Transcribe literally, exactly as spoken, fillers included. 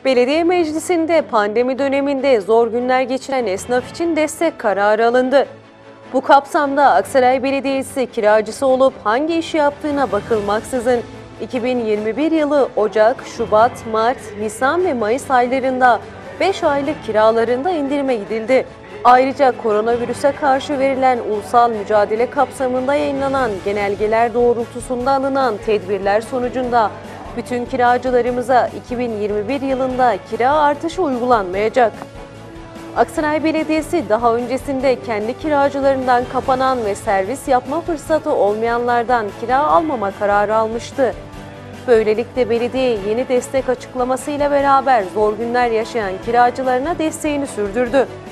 Belediye Meclisi'nde pandemi döneminde zor günler geçiren esnaf için destek kararı alındı. Bu kapsamda Aksaray Belediyesi kiracısı olup hangi işi yaptığına bakılmaksızın iki bin yirmi bir yılı Ocak, Şubat, Mart, Nisan ve Mayıs aylarında beş aylık kiralarında indirime gidildi. Ayrıca koronavirüse karşı verilen ulusal mücadele kapsamında yayınlanan genelgeler doğrultusunda alınan tedbirler sonucunda bütün kiracılarımıza iki bin yirmi bir yılında kira artışı uygulanmayacak. Aksaray Belediyesi daha öncesinde kendi kiracılarından kapanan ve servis yapma fırsatı olmayanlardan kira almama kararı almıştı. Böylelikle belediye yeni destek açıklamasıyla beraber zor günler yaşayan kiracılarına desteğini sürdürdü.